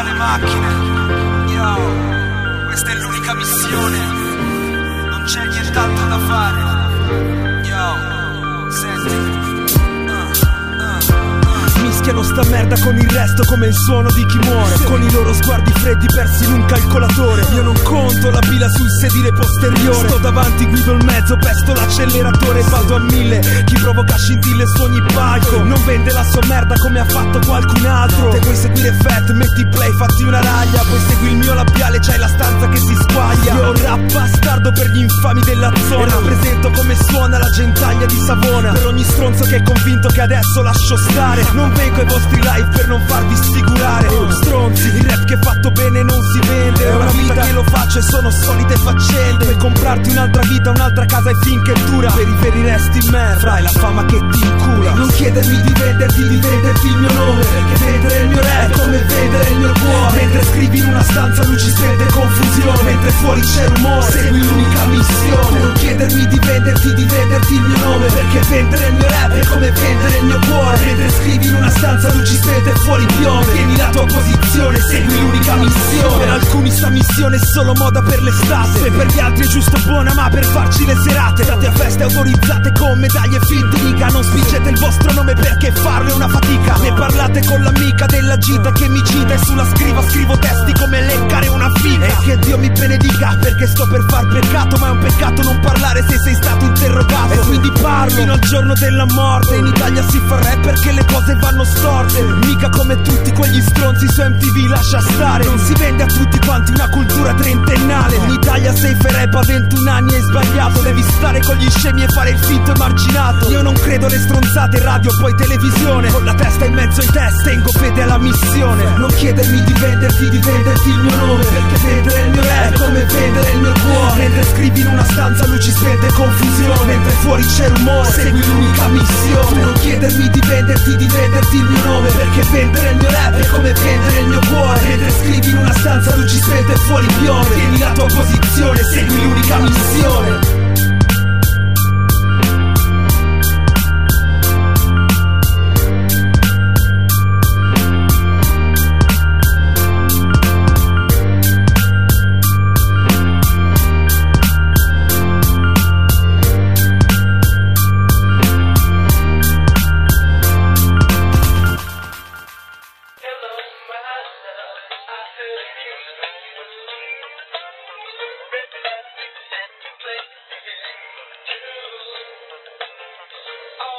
le macchine. Yo, questa è l'unica missione, non c'è nient'altro da fare. Yo, senti. Mischiano sta merda con il resto come il suono di chi muore, con i loro sguardi freddi persi in un calcolatore. Io non conto la pila sul sedile posteriore, sto davanti, guido il mezzo, pesto l'acceleratore, vado a 1000. Chi provoca scintille su ogni palco non vende la sua merda come ha fatto qualcun altro. Te vuoi seguire Fat, metti play, fatti una raglia, poi segui il mio labiale, c'hai la stanza che si squaglia. Io rap bastardo per gli infami della zona, e rappresento come suona la gentaglia di Savona. Per ogni stronzo che è convinto che adesso lascio stare, non vengo ai vostri live per non farvi sfigurare. Stronzi, il rap che è fatto bene non si vende, è una vita che lo faccio e sono solite faccende. Puoi comprarti un'altra vita, un'altra casa e finché dura, per i veri resti in merda, fai la fama che ti incura. Non chiedermi di venderti il mio nome, perché vendere il mio rap è come vendere il mio cuore. Mentre scrivi in una stanza luci spente confusione, mentre fuori c'è rumore, segui l'unica missione. Non chiedermi di venderti il mio nome, perché vendere il mio rap è come vendere il mio cuore. Mentre scrivi in una stanza luci spente e fuori piove, tieni la tua posizione, segui l'unica missione. Per alcuni sta missione è solo moda per l'estate, se per gli altri è giusto buona ma per farci le serate. State a feste autorizzate con medaglie e film di riga, non spingete il vostro nome perché farlo è una fatica. Ne parlate con l'amica della gita che mi cita, e sulla scriva scrivo testi come leccare una figa. E che Dio mi benedica perché sto per far peccato, ma è un peccato non parlare se sei stato interrogato. E quindi parlo fino al giorno della morte. In Italia si fa rap perché le cose vanno storte, mica come tutti quegli stronzi su MTV, lascia stare. Non si vende a tutti quanti una cultura trentennale. In Italia sei rap a 21 anni hai sbagliato, devi stare con gli scemi e fare il finto emarginato. Io non credo alle stronzate radio poi televisione, con la testa in mezzo ai test tengo fede alla missione. Non chiedermi di venderti il mio nome, perché vendere il mio rap è come vendere il mio cuore. Mentre scrivi in una stanza luci spente e confusione, mentre fuori c'è rumore, segui l'unica missione. Non chiedermi di venderti il mio nome, perché vendere il mio rap è come vendere il mio cuore. Mentre scrivi in una stanza luci spente e fuori piove, tieni la tua posizione, segui l'unica missione.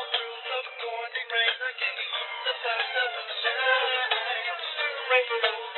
Rainbow.